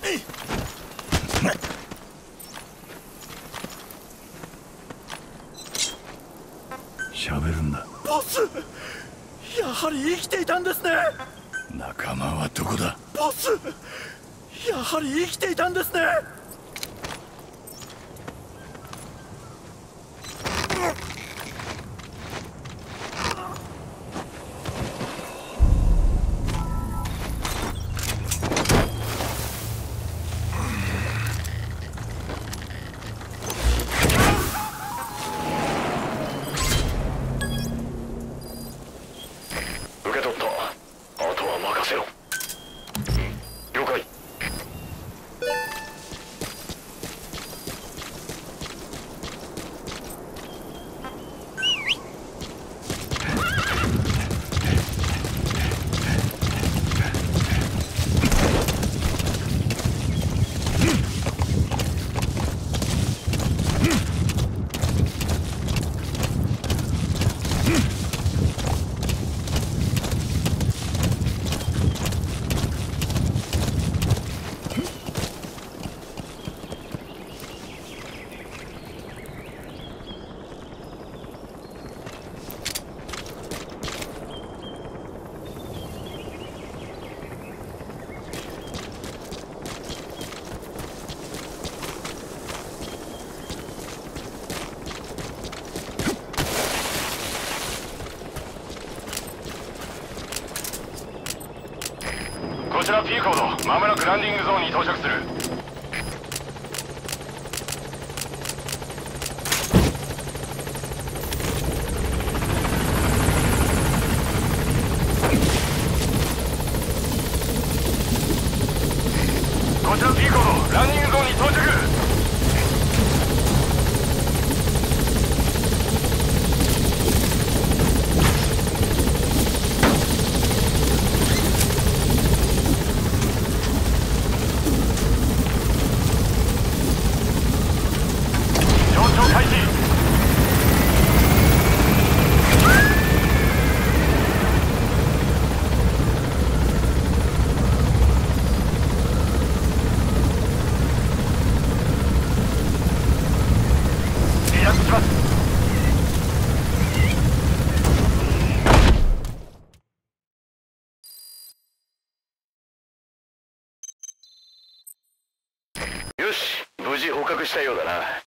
喋るんだ。 ボス、やはり生きていたんですね。 仲間はどこだ？ ボス、やはり生きていたんですね。 受け取った。あとは任せろ。了解。こちら P コード、まもなくランディングゾーンに到着する。こちら P コード、ランディングゾーンに到着。開始。離脱します。よし、無事捕獲したようだな。